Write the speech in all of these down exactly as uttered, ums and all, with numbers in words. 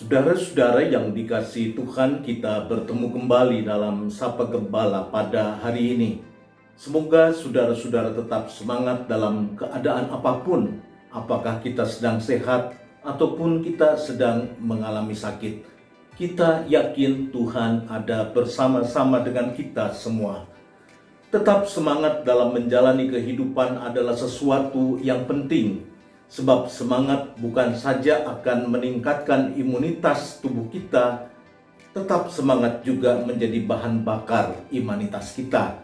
Saudara-saudara yang dikasihi Tuhan, kita bertemu kembali dalam Sapa Gembala pada hari ini. Semoga saudara-saudara tetap semangat dalam keadaan apapun, apakah kita sedang sehat ataupun kita sedang mengalami sakit. Kita yakin Tuhan ada bersama-sama dengan kita semua. Tetap semangat dalam menjalani kehidupan adalah sesuatu yang penting. Sebab semangat bukan saja akan meningkatkan imunitas tubuh kita, tetap semangat juga menjadi bahan bakar imanitas kita.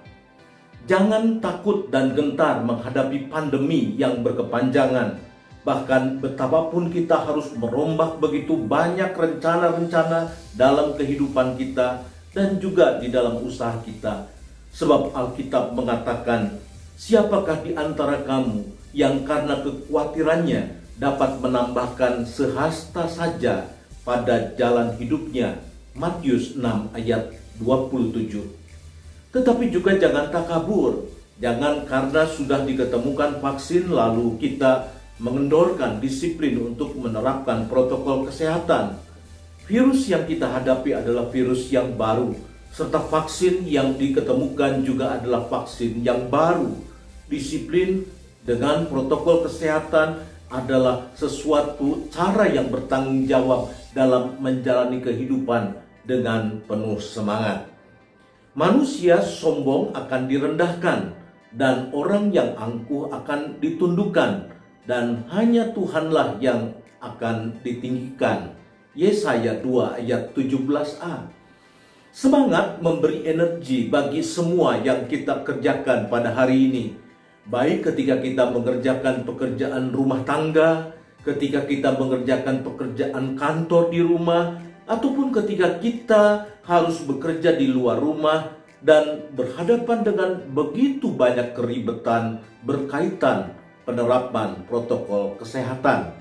Jangan takut dan gentar menghadapi pandemi yang berkepanjangan. Bahkan betapapun kita harus merombak begitu banyak rencana-rencana dalam kehidupan kita dan juga di dalam usaha kita. Sebab Alkitab mengatakan, siapakah di antara kamu yang karena kekhawatirannya dapat menambahkan sehasta saja pada jalan hidupnya. Matius enam ayat dua puluh tujuh. Tetapi juga jangan takabur. Jangan karena sudah diketemukan vaksin lalu kita mengendorkan disiplin untuk menerapkan protokol kesehatan. Virus yang kita hadapi adalah virus yang baru, serta vaksin yang diketemukan juga adalah vaksin yang baru. Disiplin dengan protokol kesehatan adalah sesuatu cara yang bertanggung jawab dalam menjalani kehidupan dengan penuh semangat. Manusia sombong akan direndahkan dan orang yang angkuh akan ditundukkan, dan hanya Tuhanlah yang akan ditinggikan. Yesaya dua ayat tujuh belas a. Semangat memberi energi bagi semua yang kita kerjakan pada hari ini. Baik ketika kita mengerjakan pekerjaan rumah tangga, ketika kita mengerjakan pekerjaan kantor di rumah, ataupun ketika kita harus bekerja di luar rumah dan berhadapan dengan begitu banyak keribetan berkaitan penerapan protokol kesehatan.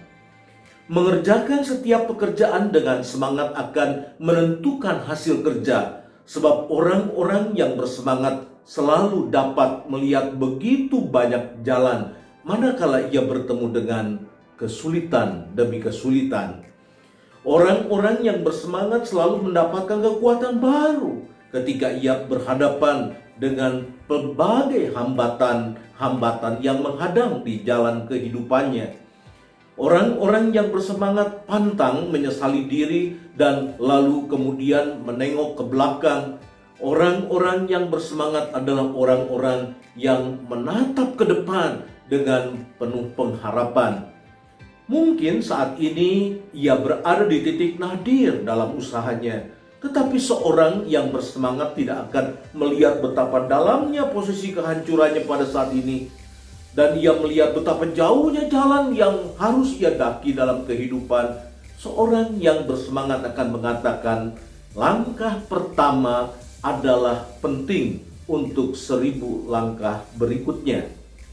Mengerjakan setiap pekerjaan dengan semangat akan menentukan hasil kerja, sebab orang-orang yang bersemangat selalu dapat melihat begitu banyak jalan manakala ia bertemu dengan kesulitan demi kesulitan. Orang-orang yang bersemangat selalu mendapatkan kekuatan baru ketika ia berhadapan dengan berbagai hambatan-hambatan yang menghadang di jalan kehidupannya. Orang-orang yang bersemangat pantang menyesali diri dan lalu kemudian menengok ke belakang. Orang-orang yang bersemangat adalah orang-orang yang menatap ke depan dengan penuh pengharapan. Mungkin saat ini ia berada di titik nadir dalam usahanya, tetapi seorang yang bersemangat tidak akan melihat betapa dalamnya posisi kehancurannya pada saat ini, dan ia melihat betapa jauhnya jalan yang harus ia daki dalam kehidupan. Seorang yang bersemangat akan mengatakan, langkah pertama adalah penting untuk seribu langkah berikutnya.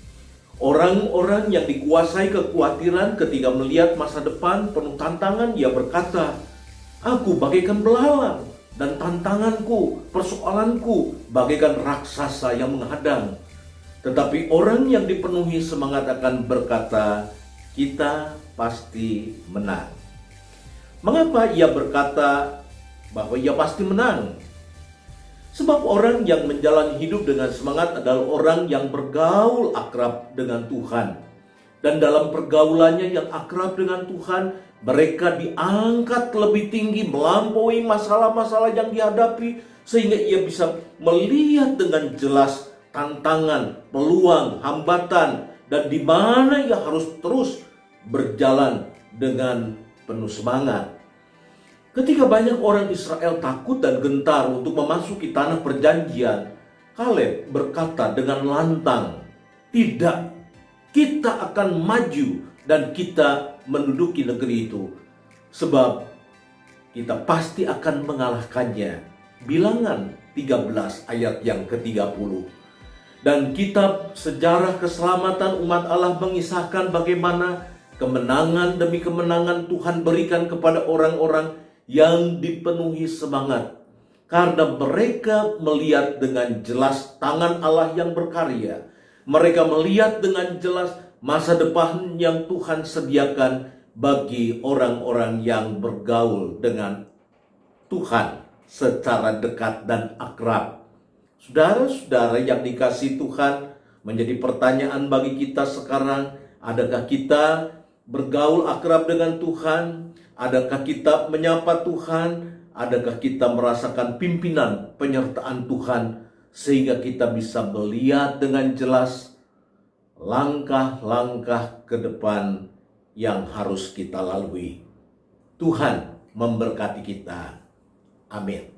Orang-orang yang dikuasai kekhawatiran ketika melihat masa depan penuh tantangan, ia berkata, aku bagaikan belalang dan tantanganku, persoalanku bagaikan raksasa yang menghadang. Tetapi orang yang dipenuhi semangat akan berkata, kita pasti menang. Mengapa ia berkata bahwa ia pasti menang? Sebab orang yang menjalani hidup dengan semangat adalah orang yang bergaul akrab dengan Tuhan. Dan dalam pergaulannya yang akrab dengan Tuhan, mereka diangkat lebih tinggi melampaui masalah-masalah yang dihadapi, sehingga ia bisa melihat dengan jelas tantangan, peluang, hambatan, dan di mana ia harus terus berjalan dengan penuh semangat. Ketika banyak orang Israel takut dan gentar untuk memasuki tanah perjanjian, Kaleb berkata dengan lantang, tidak, kita akan maju dan kita menduduki negeri itu, sebab kita pasti akan mengalahkannya. Bilangan tiga belas ayat yang ke tiga puluh. Dan kitab sejarah keselamatan umat Allah mengisahkan bagaimana kemenangan demi kemenangan Tuhan berikan kepada orang-orang yang dipenuhi semangat, karena mereka melihat dengan jelas tangan Allah yang berkarya. Mereka melihat dengan jelas masa depan yang Tuhan sediakan bagi orang-orang yang bergaul dengan Tuhan secara dekat dan akrab. Saudara-saudara yang dikasihi Tuhan, menjadi pertanyaan bagi kita sekarang, adakah kita bergaul akrab dengan Tuhan? Adakah kita menyapa Tuhan? Adakah kita merasakan pimpinan penyertaan Tuhan sehingga kita bisa melihat dengan jelas langkah-langkah ke depan yang harus kita lalui? Tuhan memberkati kita. Amin.